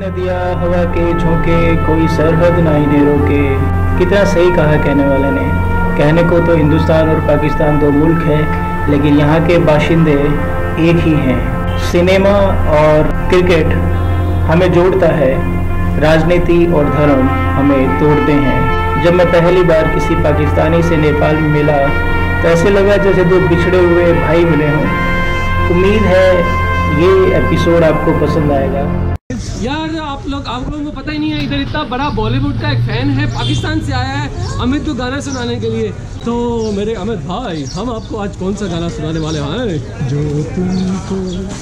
नदियाँ हवा के झोंके, कोई सरहद ना इन्हें रोके। कितना सही कहा कहने वाले ने। कहने को तो हिंदुस्तान और पाकिस्तान दो मुल्क है, लेकिन यहाँ के बाशिंदे एक ही हैं। सिनेमा और क्रिकेट हमें जोड़ता है, राजनीति और धर्म हमें तोड़ते हैं। जब मैं पहली बार किसी पाकिस्तानी से नेपाल में मिला तो ऐसे लगा जैसे दो बिछड़े हुए भाई मिले हों। उम्मीद है ये एपिसोड आपको पसंद आएगा। यार आप लोगों को पता ही नहीं है, इधर इतना बड़ा बॉलीवुड का एक फैन है, पाकिस्तान से आया है अमित को गाना सुनाने के लिए। तो मेरे अमित भाई, हम आपको आज कौन सा गाना सुनाने वाले हैं? जो तुमको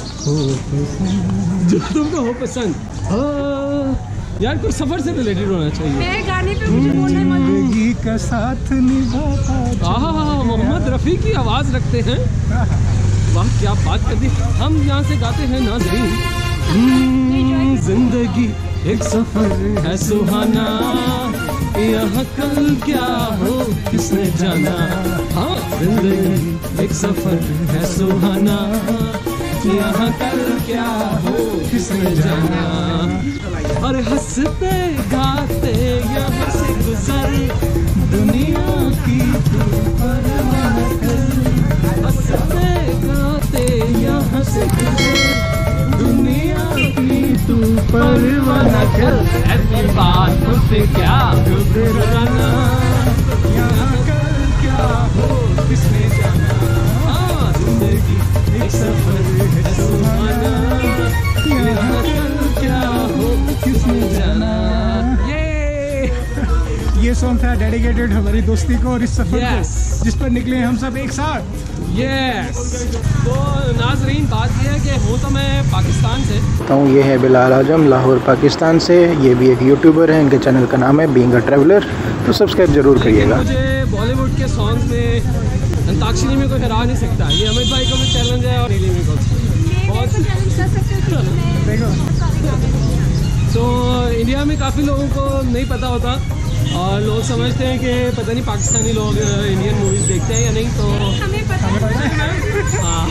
हो पसंद। यार कोई सफर से रिलेटेड होना चाहिए। गाने पे मुझे बोलने जिंदगी का साथ निभाता। मोहम्मद रफ़ी की आवाज़ रखते हैं। वाह क्या बात कर दी। हम यहाँ से गाते हैं नाज़रीन। जिंदगी एक सफर है सुहाना, यहाँ कल क्या हो किसने जाना। हाँ, जिंदगी एक सफर है सुहाना, यहाँ कल क्या हो किसने जाना। और हंसते गाते यहाँ से गुजर दुनिया की परवाह कर। हंसते गाते यहाँ से गुजर दुनिया की तू परवाह न कर। ऐसी बात मुझसे क्या घबराना, यहाँ कल क्या हो किसने जाना। हाँ, जिंदगी एक सफर है सुहाना, यहाँ कल क्या हो किसने जाना। ये सॉन्ग था डेडिकेटेड हमारी दोस्ती को और इस सफर को, जिस पर निकले हम सब एक साथ। तो नाजरीन बात यह है कि हूँ तो मैं पाकिस्तान से हूँ। ये है बिलाल आजम, लाहौर पाकिस्तान से। ये भी एक यूट्यूबर है, इनके चैनल का नाम है बीइंग अ ट्रैवलर, तो सब्सक्राइब जरूर करिएगा। मुझे बॉलीवुड के सॉन्ग्स में अंताक्षरी में कोई हरा नहीं सकता। ये अमित भाई को भी चैलेंज है और नीली में को। तो इंडिया में काफ़ी लोगों को नहीं पता होता और लोग समझते हैं कि पता नहीं पाकिस्तानी लोग इंडियन मूवीज़ देखते हैं या नहीं। तो हमें पता है। हाँ,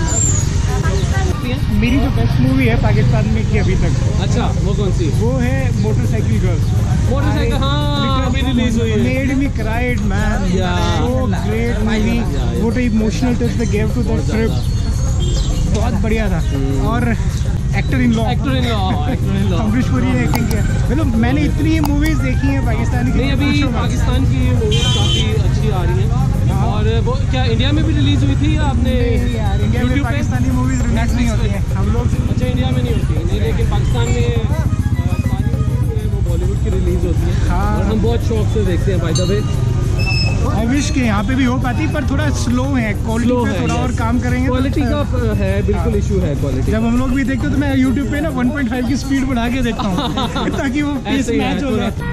मेरी जो बेस्ट मूवी है पाकिस्तान में की अभी तक। अच्छा, वो कौन सी? वो है मोटरसाइकिल गर्ल। मोटरसाइकिल, हाँ अभी रिलीज हुई है। Made me cried man, so great movie. What emotional touch they give to that trip, बहुत बढ़िया था। और actor in law Amrish Puri ने एक्टिंग किया। मतलब मैंने इतनी मूवीज देखी हैं पाकिस्तान की। नहीं, अभी पाकिस्तान की मूवीज काफ़ी अच्छी आ रही हैं। और वो क्या इंडिया में भी रिलीज हुई थी या आपने? यार इंडिया में पाकिस्तानी मूवीज रिलीज नहीं होती हैं हम लोग। अच्छा, इंडिया में नहीं होती नहीं, लेकिन पाकिस्तान में सारी मूवीज वो बॉलीवुड की रिलीज होती है। हाँ, और हम बहुत शौक से देखते हैं। By the way I wish के यहाँ पे भी हो पाती, पर थोड़ा स्लो है। क्वालिटी पे थोड़ा और काम करेंगे। क्वालिटी का है बिल्कुल इशू है क्वालिटी। जब हम लोग भी देखते तो मैं यूट्यूब पे ना 1.5 की स्पीड बढ़ा के देखता हूँ ताकि वो पेस मैच हो जाए।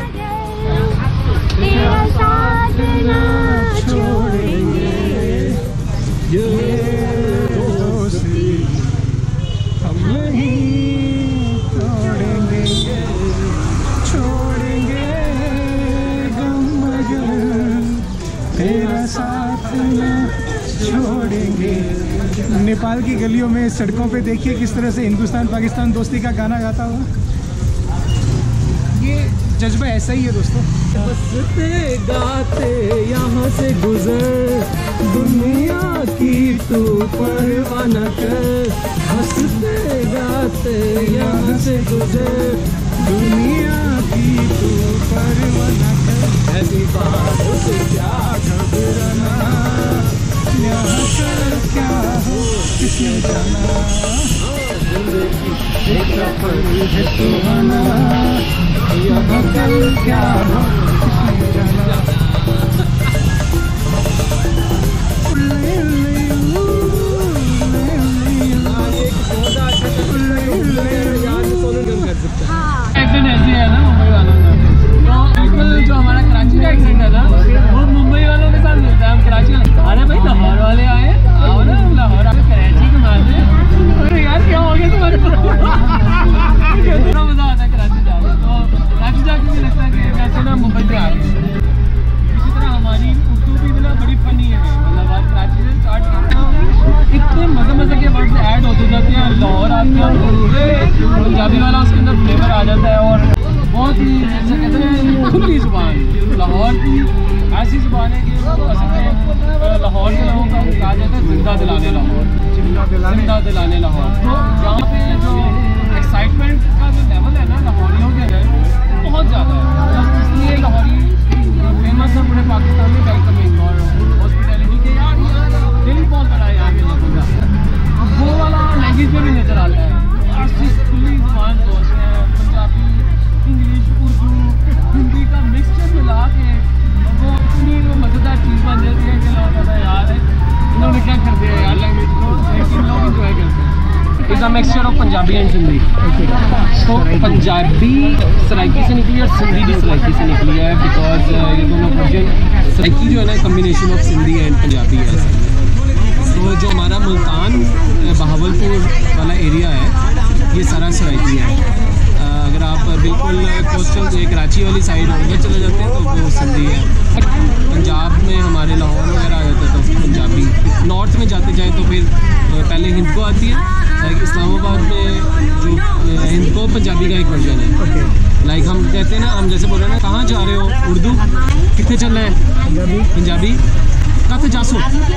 हम नहीं तोड़ेंगे, छोड़ेंगे गम मगर तेरा साथ न छोड़ेंगे। नेपाल की गलियों में, सड़कों पे देखिए किस तरह से हिंदुस्तान पाकिस्तान दोस्ती का गाना गाता हुआ। ये जज्बा ऐसा ही है दोस्तों। हंसते गाते यहाँ से गुजर दुनिया की तू परवाह न कर। हंसते गाते यहाँ से गुजर दुनिया की तू परवाह न कर। ऐसी बात से क्या घबराना, यहाँ कल क्या हो किसने जाना। जिंदगी एक सफर है सुहाना, यहाँ कल क्या हो किसने जाना। एक्सीडेंट ऐसी है ना मुंबई वालों का। तो एक्चुअल जो हमारा कराची का एक्सीडेंट है ना, वो मुंबई वालों के साथ मिलता है। हम कराची वाले, अरे भाई लाहौर वाले आए, आओ ना लाहौर, आप कराची घुमा दे। अरे यार क्या हो गया तुम्हारे को? बड़ा मजा आता है कराची जाके। तो कराची जाके भी लगता है कि वैसे ना मुंबई पे आ गए। जाती है, लाहौर आती है, पंजाबी वाला उसके अंदर फ्लेवर आ जाता है और बहुत ही जैसे कहते हैं खुली ज़ुबान लाहौर की ऐसी ज़ुबान है कि असल में लाहौर के लोगों का कहा जाता है जिंदा दिलाने लाहौर, जिंदा दिलाने लाहौर। तो यहाँ पे जो एक्साइटमेंट का जो लेवल है ना लाहौरियों के है बहुत ज़्यादा है, इसलिए लाहौरी फेमस है पूरे पाकिस्तान में वेलकमिंग और हॉस्पिटैलिटी के। यार दिल बहुत बड़ा है यहाँ के लोगों का, वो वाला लैंग्वेज में भी नज़र आता है, ऐसी खुली ज़ुबान बोलते हैं, पंजाबी, इंग्लिश, उर्दू, हिंदी का मिक्सचर मिला के वो इतनी मज़ेदार चीज़ बन जाती है कि लोग कहता है यार इन्होंने क्या कर दिया यार लैंग्वेज को, लेकिन लोग इंजॉय करते हैं। Is a mixture of Punjabi and Sindhi. तो पंजाबी सराइकी से निकली और सिंधी भी सराइकी से निकली है, बिकॉज ये दोनों वर्जन सराइकी जो है ना combination of Sindhi and Punjabi है। तो जो हमारा मुल्तान बहावलपुर वाला एरिया है ये सारा सराइकी है। अगर आप बिल्कुल कोस्टल कराची वाली साइड उधर चले जाते हैं तो वो सिंधी है। पंजाब में हमारे लाहौर वगैरह आ जाता है तो पंजाबी। नॉर्थ में जाते जाएँ तो फिर पहले हिंद को आती है, लाइक इस्लामाबाद में जो हिंद को पंजाबी का एक वर्जन है। लाइक हम कहते हैं ना, हम जैसे बोल रहे हैं ना कहाँ जा रहे हो उर्दू, कितने चल रहे हैं पंजाबी, काते जासो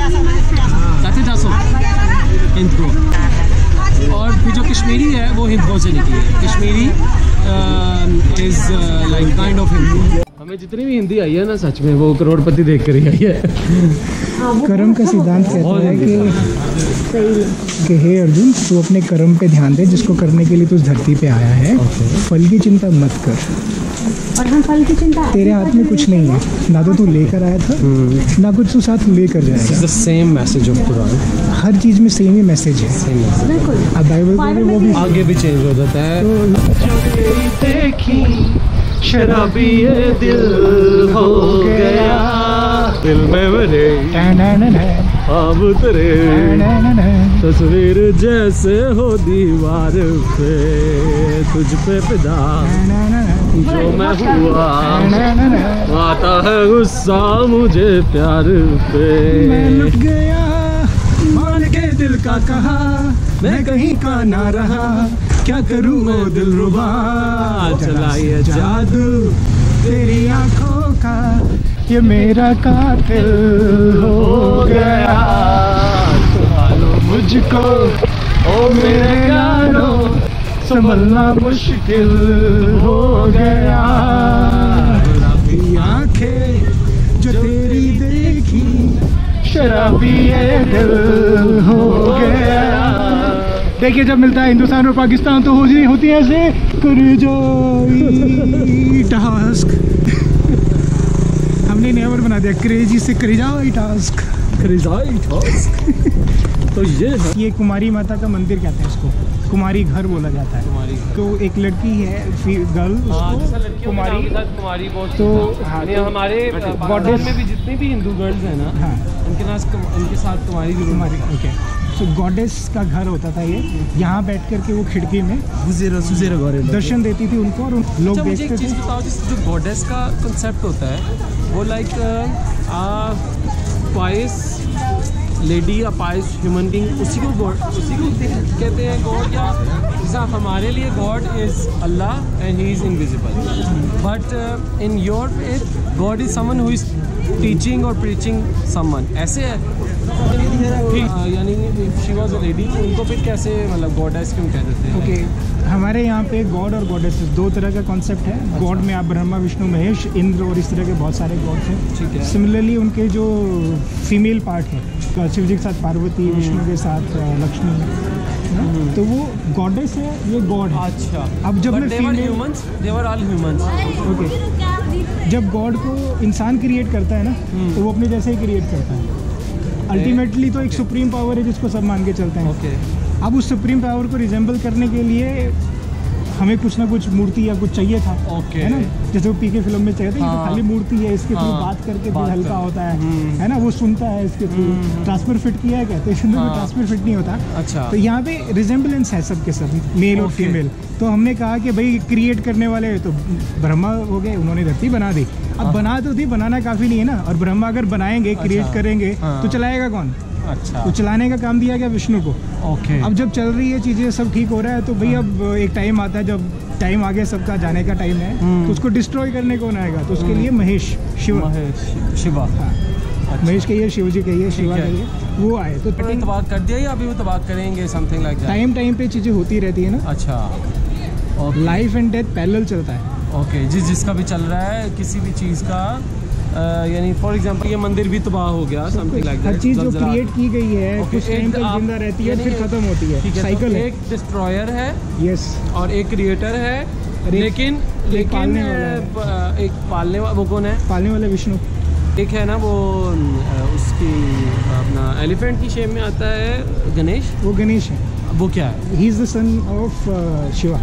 हिंद को। और फिर जो कश्मीरी है वो हिंदों से निकली है। Kashmiri is like kind of Hindi. हमें जितनी भी हिंदी आई है ना सच में वो करोड़पति देख कर ही आई है। कर्म का सिद्धांत कहता है कि हे अर्जुन तू अपने कर्म पे ध्यान दे, जिसको करने के लिए तू इस धरती पे आया है। फल की चिंता मत कर, और हम फल की चिंता, तेरे हाथ में कुछ नहीं है, ना तो तू लेकर आया था ना कुछ तू साथ लेकर जाएगा। सेम मैसेज ऑफ कुरान, हर चीज़ में सेम ही मैसेज है। बिल्कुल। अब बाइबल में वो भी आगे भी चेंज हो जाता है। शराबी ये दिल हो गया, दिल में मेरे अब तेरे तस्वीर जैसे हो दीवार पे, तुझ पे फिदा जो मैं हुआ, आता है गुस्सा मुझे प्यार पे। मैं लुट गया मान के दिल का कहा, मैं कहीं का ना रहा, क्या करूँ वो दिलरुबा, चला ये जादू तेरी आंखों का, ये मेरा कातिल हो गया। संभालो मुझको ओ मेरे यारों, संभलना मुश्किल हो गया। शराबी आंखें जो तेरी देखी, शराबी ये दिल हो गया। देखिए जब मिलता है हिंदुस्तान और पाकिस्तान तो होती है ऐसे कर जाओ टास्क। हमने नया वर्ड बना दिया, क्रेजी से कर जाओ टास्क। तो ये कुमारी माता का मंदिर कहते हैं इसको, कुमारी घर बोला जाता है। तो एक लड़की है गर्ल, कुमारी बहुत। तो हमारे पाकिस्तान में भी जितनी भी हिंदू गर्ल्स हैं ना, उनके साथ कुमारी। ओके, तो गॉडेस का घर होता था ये। यहाँ बैठ कर के वो खिड़की में दर्शन देती थी उनको, और लोग देखते थे। जो गॉडेस का कंसेप्ट होता है वो लाइक पायस लेडी या पायस ह्यूमन बीइंग, उसी को कहते हैं गॉड। या जैसा हमारे लिए God is Allah and he is invisible, but in your faith God is someone who is teaching और प्रीचिंग समवन। ऐसे है यानी शी वॉज अ लेडी, उनको फिर कैसे मतलब गॉडेस क्यों कह देते हैं? ओके, हमारे यहाँ पे गॉड और गॉडेस दो तरह का कॉन्सेप्ट है। गॉड में आप ब्रह्मा विष्णु महेश इंद्र और इस तरह के बहुत सारे गॉड्स हैं। ठीक है। सिमिलरली उनके जो फीमेल पार्ट है, शिव जी के साथ पार्वती, विष्णु के साथ लक्ष्मी, तो वो गॉडेस है, ये गॉड है। अच्छा, अब जब मैं ओके, जब गॉड को इंसान क्रिएट करता है ना, तो वो अपने जैसे ही क्रिएट करता है। अल्टीमेटली तो एक सुप्रीम पावर है जिसको सब मान के चलते हैं। ओके। अब उस सुप्रीम पावर को रिजेंबल करने के लिए हमें कुछ ना कुछ मूर्ति या कुछ चाहिए था। ओके। है ना, जैसे वो पीके फिल्म में चाहिए था। ये तो खाली मूर्ति है, इसके थ्रू हाँ, बात करके दिल हल्का होता है ना, वो सुनता है इसके थ्रू। ट्रांसफर फिट किया है कहते हैं, ट्रांसफर फिट नहीं होता। अच्छा। तो यहाँ पे रिजेंबलेंस है सबके सब, मेल और फीमेल। तो हमने कहा कि भाई क्रिएट करने वाले तो ब्रह्मा हो गए, उन्होंने धरती बना दी। अब बना तो थी, बनाना काफ़ी नहीं है ना। और ब्रह्मा अगर बनाएंगे, क्रिएट करेंगे, तो चलाएगा कौन? अच्छा। तो चलाने का काम दिया गया विष्णु को। ओके। अब जब चल रही है चीज़ें, सब ठीक हो रहा है, तो भाई अब एक टाइम आता है जब टाइम आगे सबका जाने का टाइम है, तो उसको डिस्ट्रॉय करने कौन आएगा? तो उसके लिए महेश शिवा, शिवा, हाँ महेश कहिए, शिव जी कहिए, शिवा कहिए, वो आए। तो तबाह कर दिया या अभी वो तबाह करेंगे? Something like that. टाइम पे चीज़ें होती रहती है ना। अच्छा। लाइफ एंड डेथ पैरेलल चलता है। ओके। जिसका भी चल रहा है किसी भी चीज़ का, यानी फॉर एग्जांपल ये मंदिर भी तबाह हो गया, समथिंग लाइक दैट। हर चीज़ जो क्रिएट की गई है कुछ टाइम तक जिंदा रहती है, फिर खत्म होती है। साइकिल है। एक डिस्ट्रॉयर है, यस, और एक क्रिएटर है, लेकिन पालने वाला एक पालने वाला, वो कौन है? पालने वाला विष्णु। एक है ना वो उसकी अपना एलिफेंट की शेप में आता है, गणेश। वो गणेश है। वो क्या है? He is the son of Shiva,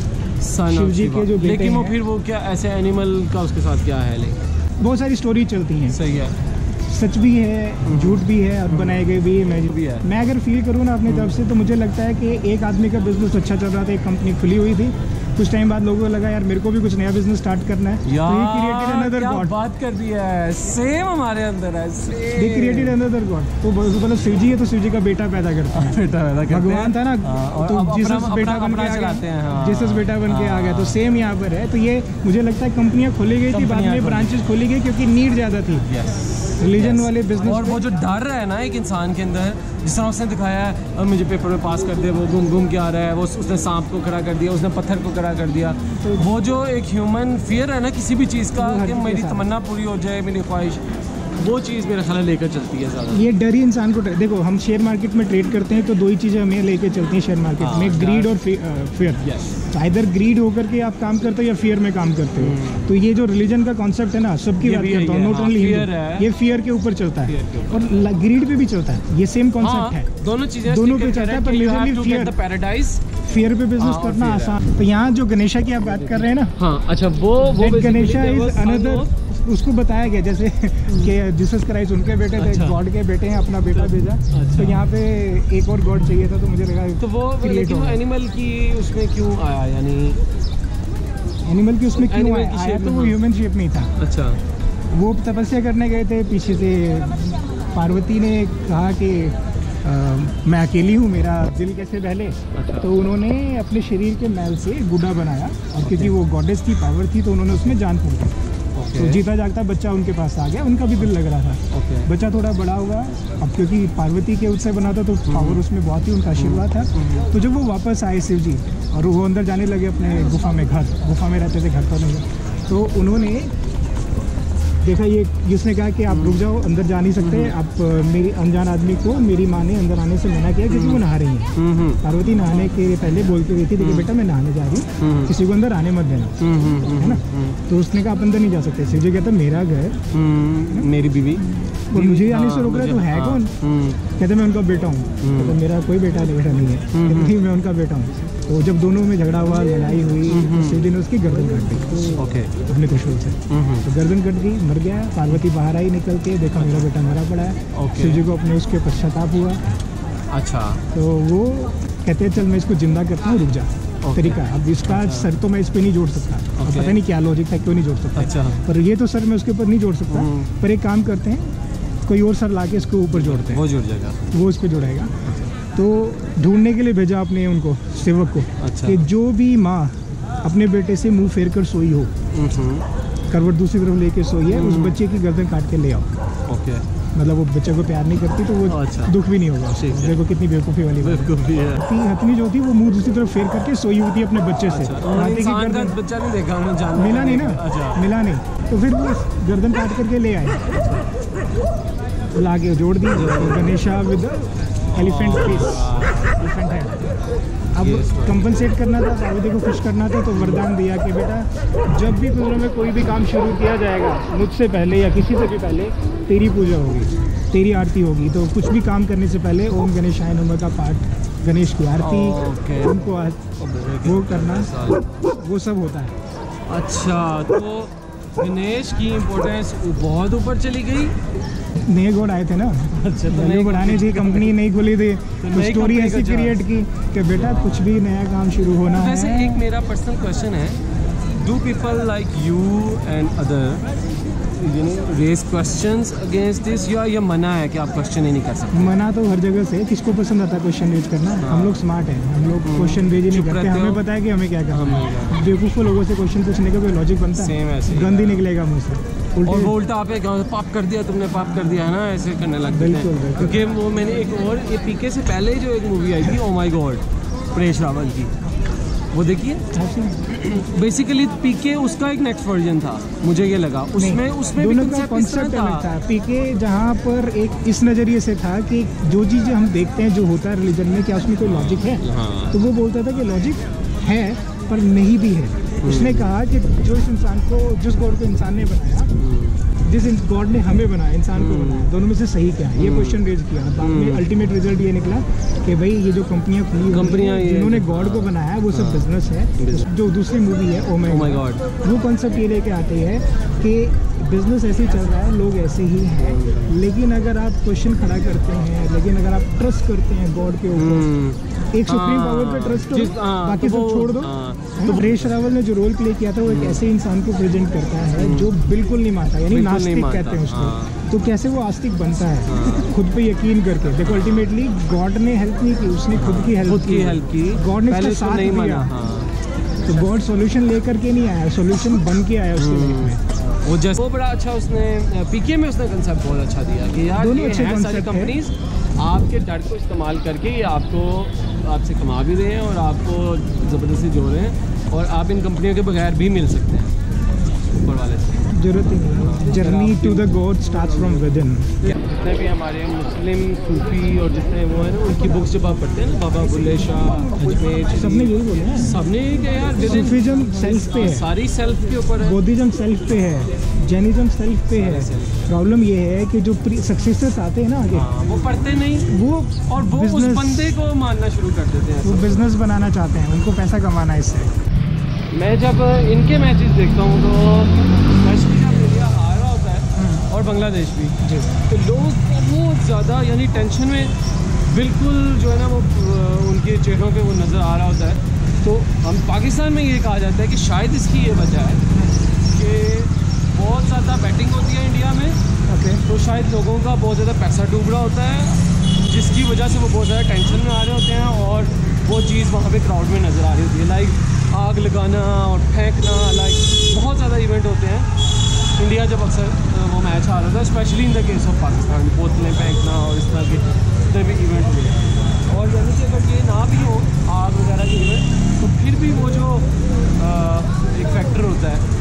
Shiv ji के जो बेटे लेकिन वो हैं। फिर वो क्या ऐसे एनिमल का उसके साथ क्या है? लेकिन बहुत सारी स्टोरी चलती हैं। सही है। सच भी है, झूठ भी है, और बनाए गए भी इमेजिन भी है। मैं अगर फील करूँ ना अपनी तरफ से, तो मुझे लगता है कि एक आदमी का बिजनेस अच्छा चल रहा था, एक कंपनी खुली हुई थी, कुछ टाइम बाद लोगों को लगा यार मेरे को भी कुछ नया बिजनेस स्टार्ट करना है, तो ही क्रिएटेड अनदर गॉड। बात कर दिया है, सेम हमारे अंदर है, दे क्रिएटेड अनदर गॉड। तो मतलब शिव जी है तो शिव जी का बेटा पैदा करता है। बेटा पैदा करते हैं। भगवान था ना, तो जीसस बेटा बन के चलाते हैं। जीसस बेटा बन के आ गया, तो सेम यहाँ पर है। तो ये मुझे लगता है कंपनियाँ खोली गई थी, बाद में ब्रांचेस खोली गई क्योंकि नीड ज़्यादा थी रिलीजन वाले बिजनेस। और वो जो डर है ना एक इंसान के अंदर, जिस तरह उसने दिखाया है, अब मुझे पेपर में पास कर दे, वो घूम के आ रहा है, वो उसने सांप को खड़ा कर दिया, उसने पत्थर को खड़ा कर दिया, तो वो जो एक ह्यूमन फियर है ना किसी भी चीज़ का, कि मेरी तमन्ना पूरी हो जाए, मेरी ख्वाहिश, वो चीज़ मेरा ख्याल लेकर चलती है ज़्यादा। ये डर ही इंसान को देखो, हम शेयर मार्केट में ट्रेड करते हैं तो दो ही चीज़ें हमें लेके चलती हैं शेयर मार्केट में, ग्रीड और फियर। आइदर ग्रीड होकर के आप काम करते हो या फियर में काम करते हो। तो ये जो रिलीजन का कॉन्सेप्ट है ना, सबकी बात करता हूँ, नॉट ओनली ये फियर के ऊपर चलता है और ग्रीड पे भी चलता है। ये सेम कॉन्सेप्ट है, दोनों चीज़ें दोनों पे चलता है, पर मेजरली फियर पे बिजनेस करना आसान। तो यहाँ जो गणेशा की आप बात कर रहे हैं ना, हाँ अच्छा, वो गणेशा इज अनदर, उसको बताया गया जैसे कि जीसस क्राइस्ट उनके बेटे थे, गॉड के बेटे हैं, अपना बेटा भेजा। तो यहाँ पे एक और गॉड चाहिए था, तो मुझे लगा तो वो एनिमल की उसमें क्यों आया, यानी एनिमल की उसमें क्यों आया? तो वो ह्यूमन शेप नहीं था। अच्छा। वो तपस्या करने गए थे, पीछे से पार्वती ने कहा कि मैं अकेली हूँ, मेरा दिल कैसे बहले। तो उन्होंने अपने शरीर के मैल से गुड्डा बनाया, और क्योंकि वो गॉडेस की पावर थी तो उन्होंने उसमें जान फूंक दी। तो जीता जागता बच्चा उनके पास आ गया, उनका भी दिल लग रहा था। बच्चा थोड़ा बड़ा हुआ, अब क्योंकि पार्वती के उत्सव बना था तो पावर उसमें बहुत ही उनका आशीर्वाद था। तो जब वो वापस आए शिव जी, और वो अंदर जाने लगे अपने गुफा में, गुफा में रहते थे, घर पर नहीं, तो उन्होंने देखा ये, जिसने कहा कि आप रुक जाओ, अंदर जा नहीं सकते आप। मेरी अनजान आदमी को मेरी माँ ने अंदर आने से मना किया क्योंकि वो नहा रही है। पार्वती नहाने के पहले बोल के गई थी, देखिए बेटा मैं नहाने जा रही हूँ, किसी को अंदर आने मत देना, है ना। तो उसने कहा आप अंदर नहीं जा सकते। शिव जी कहता मेरा घर, मेरी बीवी, और मुझे आने से रोक रहा है, तो है कौन? कहते मैं उनका बेटा हूँ। कहते मेरा कोई बेटा नहीं है। कहते मैं उनका बेटा हूँ। तो जब दोनों में झगड़ा हुआ, लड़ाई हुई, तो शिव जी ने उसकी गर्दन काट दी अपने त्रिशूल से। तो गर्दन कट गई, मर गया। पार्वती बाहर आई निकल के, देखा मेरा बेटा मरा पड़ा है। शिव जी को अपने उसके पश्चाताप हुआ। अच्छा। तो वो कहते हैं चल मैं इसको जिंदा करता हूँ, रुक जा। तरीका अब इसका सर तो मैं इस पे नहीं जोड़ सकता, पता नहीं क्या लॉजिक था, क्यों नहीं जोड़ सकता। अच्छा। पर ये तो सर मैं उसके ऊपर नहीं जोड़ सकता, पर एक काम करते हैं, कोई और सर लाके इसके ऊपर जोड़ते हैं, वो जुड़ जाएगा, वो इस पे जुड़ेगा। तो ढूंढने के लिए भेजा अपने उनको सेवक को। अच्छा। कि जो भी माँ अपने बेटे से मुंह फेर कर सोई हो, करवट दूसरी तरफ लेके सोई है, उस बच्चे की गर्दन काट के ले आओ। ओके। मतलब वो बच्चे को प्यार नहीं करती तो वो दुख भी नहीं होगा। देखो कितनी बेवकूफ़ी वाली बेवकूफ़ी है। हथनी जो थी वो मुंह दूसरी तरफ फेर करके सोई हुई थी अपने बच्चे से। बच्चा नहीं देखा, मिला नहीं ना, मिला नहीं। तो फिर वो गर्दन काट करके ले आए, ला के जोड़ दी। Ganesha with elephant face, elephant है। अब कंपनसेट करना था, पार्वती को खुश करना था, तो वरदान दिया कि बेटा जब भी तुम में कोई भी काम शुरू किया जाएगा, मुझसे पहले या किसी से भी पहले तेरी पूजा होगी, तेरी आरती होगी। तो कुछ भी काम करने से पहले ओम गणेशाय नमः का पाठ, गणेश की आरती, उनको वो करना, वो सब होता है। अच्छा, तो गणेश की इम्पोर्टेंस बहुत ऊपर चली गई। नए गॉड आए थे ना, अच्छा, तो नई बढ़ानी थी, कंपनी नहीं खुली थी, तो स्टोरी ऐसी क्रिएट की कि बेटा कुछ भी नया काम शुरू होना है। वैसे एक मेरा पर्सनल क्वेश्चन है, do people like you and other raise questions against this, या ये मना है कि आप क्वेश्चन ही नहीं कर सकते? मना तो हर जगह से, किसको पसंद आता है क्वेश्चन रेज करना? हम लोग स्मार्ट हैं, हम लोग क्वेश्चन रेज ही नहीं करते, हमें पता है कि हमें क्या करना है। बेवकूफ़ लोगों से क्वेश्चन पूछने का कोई लॉजिक बनता है? सेम ऐसे गंदी निकलेगा मुँह से, और वो उल्टा आप पाप कर दिया तुमने, पाप कर दिया है ना, ऐसे करने लगते हैं। बिल्कुल। क्योंकि वो मैंने एक और ये पीके से पहले जो एक मूवी आई थी oh my God, Paresh Rawal की, वो देखिए। बेसिकली पीके उसका एक नेक्स्ट वर्जन था, मुझे ये लगा। उसमें भी कॉन्सेप्ट अलग था। पीके जहाँ पर एक इस नज़रिए से था कि जो चीज़ें हम देखते हैं जो होता है रिलीजन में, क्या उसमें कोई लॉजिक है? तो वो बोलता था कि लॉजिक है पर नहीं भी है। उसने कहा कि जो इस इंसान को, जिस गॉड को इंसान ने बनाया, जिस गॉड ने हमें बनाया, इंसान को बनाया, दोनों में से सही क्या है? ये क्वेश्चन रेज किया। बाद में अल्टीमेट रिजल्ट ये निकला कि भाई ये जो कंपनियां खुली, जिन्होंने गॉड को बनाया वो सब बिजनेस है। जो दूसरी मूवी है ओ माय गॉड, वो कॉन्सेप्ट ये लेके आते हैं कि बिजनेस ऐसे ही चल रहा है, लोग ऐसे ही हैं, लेकिन अगर आप क्वेश्चन खड़ा करते हैं, लेकिन अगर आप ट्रस्ट करते हैं गॉड के ऊपर, एक सुप्रीम पावर पे ट्रस्ट करो, बाकी सब छोड़ दो। तो परेश रावल ने जो रोल प्ले किया था वो एक ऐसे इंसान को प्रेजेंट करता है जो बिल्कुल नहीं मानता, यानी नास्तिक कहते हैं उसको। तो कैसे वो आस्तिक बनता है? खुद पे यकीन करके। देखो अल्टीमेटली गॉड ने हेल्प नहीं की, उसने खुद की हेल्प की। गॉड ने उसका साथ दिया। तो गॉड सॉल्यूशन लेकर के नहीं आया, सॉल्यूशन बन के आया उसके लाइफ में। वो बड़ा अच्छा उसने पीके में उसने कंसेप्ट बहुत अच्छा दिया कि यार दोनों ये अच्छे हैं सारी कंपनीज आपके डर को इस्तेमाल करके ये आपसे कमा भी रहे हैं और आपको ज़बरदस्ती जोड़ रहे हैं, और आप इन कंपनियों के बगैर भी मिल सकते हैं ऊपर वाले से। जरूरत ही नहीं। Journey to the God starts from within. जितने भी हमारे मुस्लिम सूफी और जितने वो हैं ना, उनकी बुक्स जब आप पढ़ते हैं ना, बाबा बुल्ले शाह, अजमेर, सबने यही बोला है, सबने क्या यार, सूफीज़म सेल्फ पे है, सारी सेल्फ के ऊपर है, बौद्धिज्म सेल्फ पे है, जैनिज्म सेल्फ पे है। प्रॉब्लम ये है कि जो सक्सेसर्स आते हैं ना आगे, वो पढ़ते नहीं, वो उस बंदे को मानना शुरू कर देते हैं। वो बिजनेस बनाना चाहते हैं, उनको पैसा कमाना है इससे। मैं जब इनके मैचेस देखता हूँ तो स्पेशली जब इंडिया हार रहा होता है और बांग्लादेश भी, तो लोग बहुत ज़्यादा यानी टेंशन में बिल्कुल जो है ना वो उनके चेहरों पे वो नज़र आ रहा होता है। तो हम पाकिस्तान में ये कहा जाता है कि शायद इसकी ये वजह है कि बहुत ज़्यादा बैटिंग होती है इंडिया में, तो शायद लोगों का बहुत ज़्यादा पैसा डूब रहा होता है, जिसकी वजह से वो बहुत ज़्यादा टेंशन में आ रहे होते हैं और वो चीज़ वहाँ पे क्राउड में नज़र आ रही होती है। लाइक आग लगाना और फेंकना, लाइक बहुत ज़्यादा इवेंट होते हैं इंडिया जब अक्सर वो मैच हार होता है, specially in the case of Pakistan, बोतलें फेंकना और इस तरह के जितने भी इवेंट हुए। और यानी कि अगर ये ना भी हो आग वगैरह के इवेंट, तो फिर भी वो जो एक फैक्टर होता है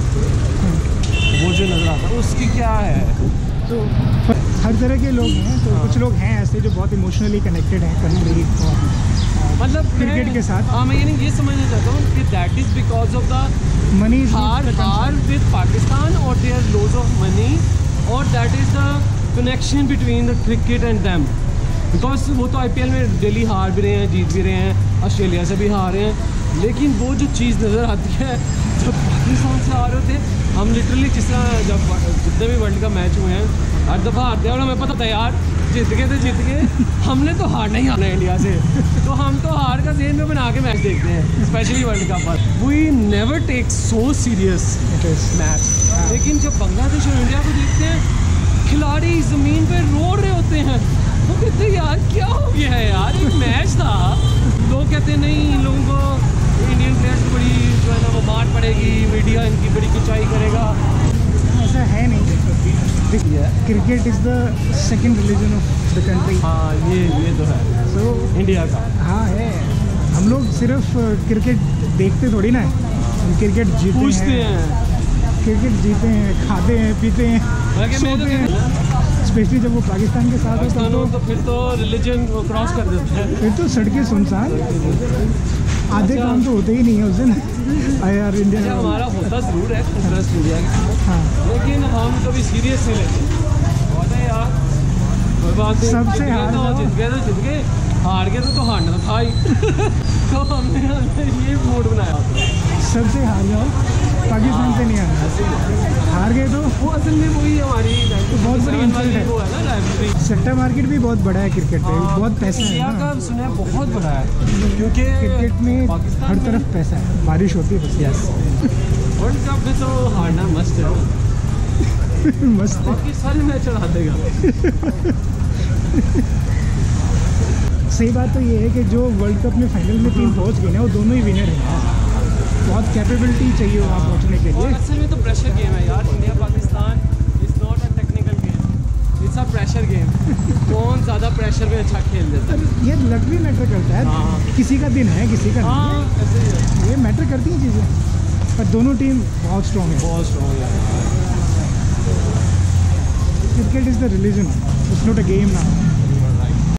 वो जो नज़र आता है उसकी क्या है। तो हर तरह के लोग हैं, तो कुछ लोग हैं ऐसे जो बहुत इमोशनली कनेक्टेड हैं कंट्री मतलब क्रिकेट के साथ। हाँ, मैं ये समझना चाहता हूँ कि that is because of the money हार विद पाकिस्तान और देयर लॉस ऑफ मनी, और that is the connection between the cricket and them. Because वो तो IPL में डेली हार भी रहे हैं, जीत भी रहे हैं, ऑस्ट्रेलिया से भी हार रहे हैं, लेकिन वो जो चीज़ नज़र आती है जब पाकिस्तान से हार होते हैं, हम लिटरली जिस तरह जब जितने भी वर्ल्ड कप मैच हुए हैं हर दफ़ा हारते हैं और हमें पता था यार जीत गए तो जीत गए, हमने तो हारना ही हारना है इंडिया से, तो हम तो हार का ज़हन में बना के मैच देखते हैं, स्पेशली वर्ल्ड कप पर। We never take so serious match. लेकिन जब बांग्लादेश और इंडिया को देखते हैं, खिलाड़ी ज़मीन पर रो रहे होते हैं, तो कहते हैं यार क्या हो गया है यार, एक मैच था। लोग कहते हैं नहीं, इन लोगों को इंडियन प्लेयर्स को बड़ी जो है ना वो मार पड़ेगी, मीडिया इनकी बड़ी खिंचाई करेगा। ऐसा है नहीं। Cricket is the second religion of the country. हाँ, ये तो है सो इंडिया का। हाँ है, हम लोग सिर्फ क्रिकेट देखते थोड़ी ना है, हम क्रिकेट जीते हैं, क्रिकेट जीते हैं, खाते हैं, पीते हैं, सोते हैं। स्पेशली जब वो पाकिस्तान के साथ होता तो फिर तो रिलीजन क्रॉस कर देते हैं, फिर तो सड़कें सुनसान, आधे काम तो होते ही नहीं है उस दिन। यार इंडिया हमारा होता ज़रूर है इंटरेस्ट इंडिया का, हाँ, लेकिन हम कभी सीरियस नहीं लेते। और यार कोई बात नहीं, सबसे जीत गए तो जीत गए, हार गए तो हारना था ही। तो हमने ये मूड बनाया सबसे हार जाओ, पाकिस्तान से नहीं हारना, हार गए तो वो असल में वही हमारी बहुत बड़ी इंसल्ट है। वो है ना राइवलरी। सेक्टर मार्केट भी बहुत बड़ा है क्रिकेट पे, बहुत पैसा है इंडिया ना का सुना है बहुत बड़ा है, क्योंकि क्रिकेट में हर तरफ पैसा है, बारिश होती है बस। वर्ल्ड कप में तो हारना मस्ट है। मस्त। बाकी सारे मैच चढ़ा देगा। सही बात तो ये है कि जो वर्ल्ड कप में फाइनल में टीम पहुंच गई ना, वो दोनों ही विनर हैं। बहुत कैपेबिलिटी चाहिए वहाँ पहुँचने के और लिए। असल में तो प्रेशर गेम है यार, India Pakistan is not a technical game, it's a pressure game. कौन ज़्यादा प्रेशर में अच्छा खेल देता है। ये लक भी मैटर करता है। हाँ। किसी का दिन है, किसी का नहीं हाँ ऐसे ही है, है। ये मैटर करती हैं चीज़ें। पर दोनों टीम बहुत स्ट्रॉन्ग है। बहुत स्ट्रॉन्ग है। Cricket is the religion, it's not a game ना।